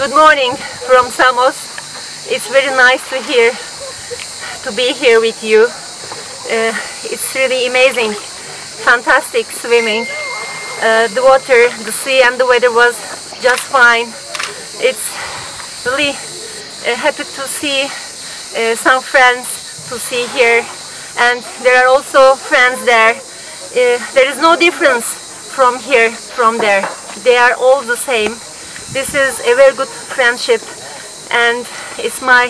Good morning from Samos. It's very nice to be here with you. It's really amazing, fantastic swimming. The water, the sea and the weather was just fine. It's really happy to see some friends to see here, and there are also friends there. There is no difference from here, from there. They are all the same. This is a very good friendship, and it's my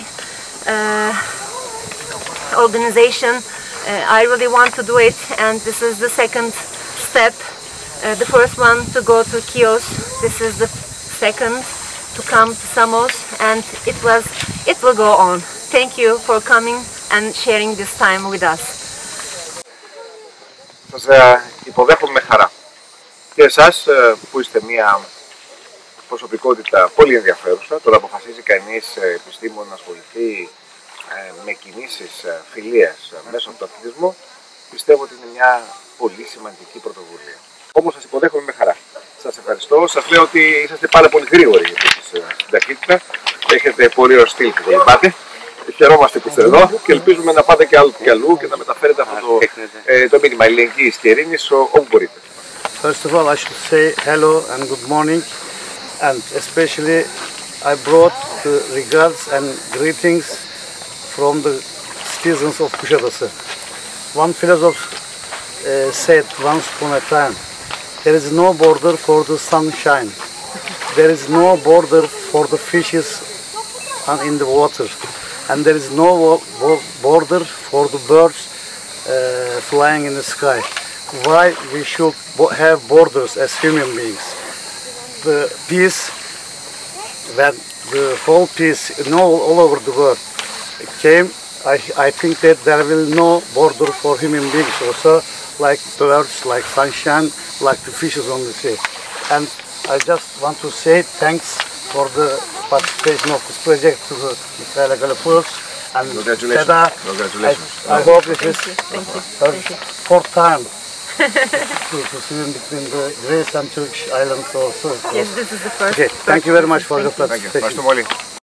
organization. I really want to do it, and this is the second step. The first one to go to Chios. This is the second to come to Samos, and it will go on. Thank you for coming and sharing this time with us. Σας υποδέχομαι με χαρά. Και εσάς που είστε μια προσωπικότητα πολύ ενδιαφέρουσα. Τώρα αποφασίζει κανείς επιστήμον να ασχοληθεί με κινήσεις φιλίας μέσω από τον αθλητισμό, πιστεύω ότι είναι μια πολύ σημαντική πρωτοβουλία. Όμως σας υποδέχομαι με χαρά. Σας ευχαριστώ. Σας λέω ότι είσαστε πάρα πολύ γρήγοροι στην ταχύτητα. Έχετε πολύ ωραίο στυλ που κολυμπάτε. Χαιρόμαστε που είστε εδώ και ελπίζουμε να πάτε και αλλού και να μεταφέρετε αυτό το μήνυμα αλληλεγγύης και ειρήνης όπου μπορείτε. First of all, I should say hello and good morning, and especially I brought the regards and greetings from the citizens of Kuşadası. One philosopher said once upon a time, there is no border for the sunshine, there is no border for the fishes in the water, and there is no border for the birds flying in the sky. Why we should have borders as human beings? The peace, when the whole peace all over the world came, I think that there will no border for human beings also, like birds, like sunshine, like the fishes on the sea. And I just want to say thanks for the participation of this project to Michaela Galapoulos and Seda. I hope it is her fourth time to swim between the Greece and Turkish islands also. Yes, this is the first. Okay, thank you very much for the participation.